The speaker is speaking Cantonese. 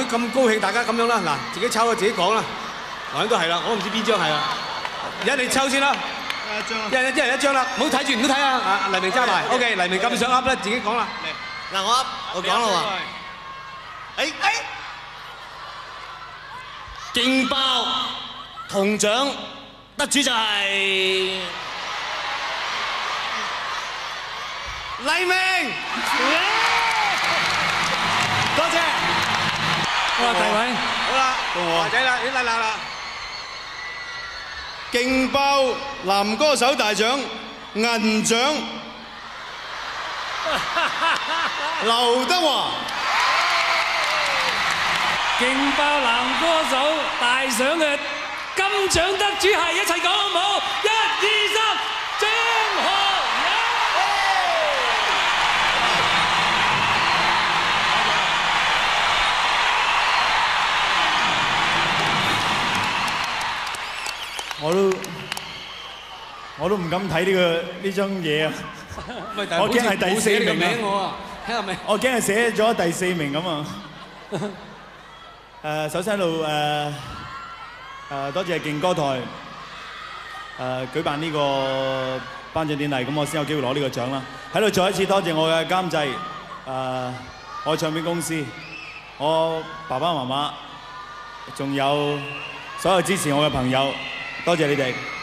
會咁高興，大家咁樣啦，嗱，自己抽啊，自己講啦，應該係啦，我唔知邊張係啊，而家你抽先啦，一人一張啦，唔好睇住，唔好睇啊，啊黎明揸埋 ，OK， 黎明咁想噏咧，自己講啦， 嗱我講啦喎，勁爆銅獎得主就係黎明，多謝。 好啦，第位， 好啦，華仔啦，你嚟啦。 勁爆男歌手大獎銀獎，劉德華。 勁爆男歌手大獎嘅金獎得主係，一齊講好唔好？1、2、3，張學友。 我都唔敢睇呢張嘢啊！我驚係第4名啊！我驚係寫咗第4名咁啊！首先喺度多謝勁歌台舉辦呢個頒獎典禮，咁我先有機會攞呢個獎啦。喺度再一次多謝我嘅監製我唱片公司，我爸爸媽媽，仲有所有支持我嘅朋友，多謝你哋。